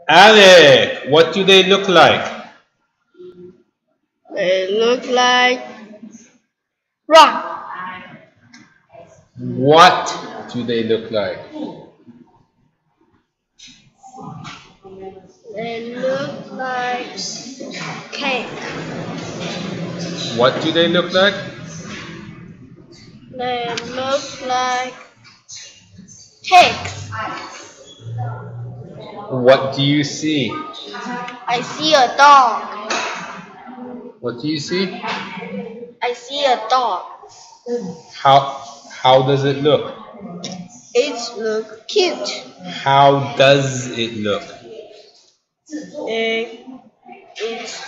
Alec, what do they look like? They look like rock. What do they look like? They look like cake. What do they look like? They look like cakes. What do you see? I see a dog. What do you see? I see a dog. How does it look? It looks cute. How does it look? It it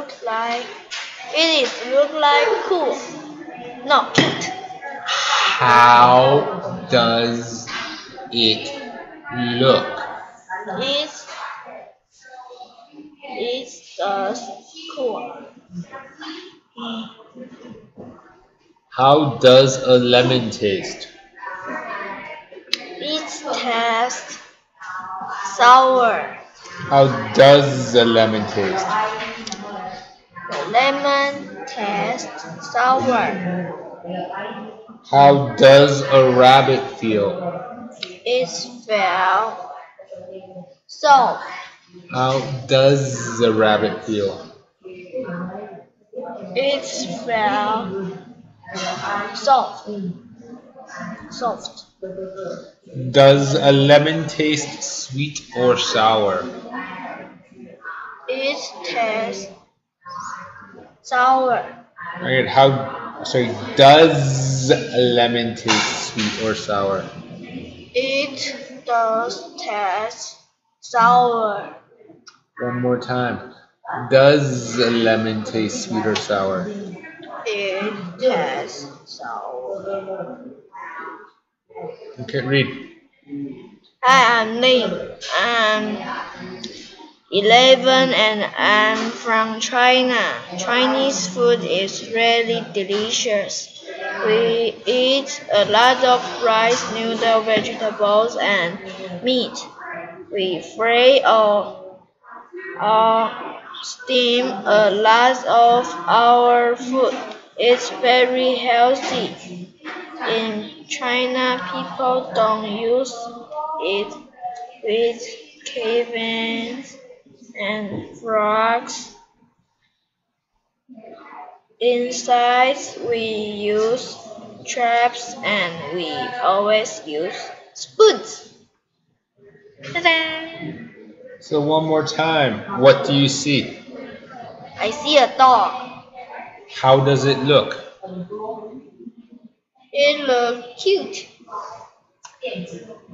look like cool. No, cute. How does it look? It it does cool. How does a lemon taste? It tastes sour. How does a lemon taste? The lemon tastes sour. How does a rabbit feel? It smells soft. How does a rabbit feel? It smells soft. Soft. Does a lemon taste sweet or sour? It tastes sour. Alright, does a lemon taste sweet or sour? It does taste sour. One more time. Does a lemon taste sweet or sour? It tastes sour. Okay, read. Hi, I'm Ling. I'm 11 and I'm from China. Chinese food is really delicious. We eat a lot of rice, noodle, vegetables, and meat. We fry or steam a lot of our food. It's very healthy. In China, people don't use it with cavemen and frogs. Inside, we use traps and we always use spoons. Ta-da! So one more time. What do you see? I see a dog. How does it look? It looks cute.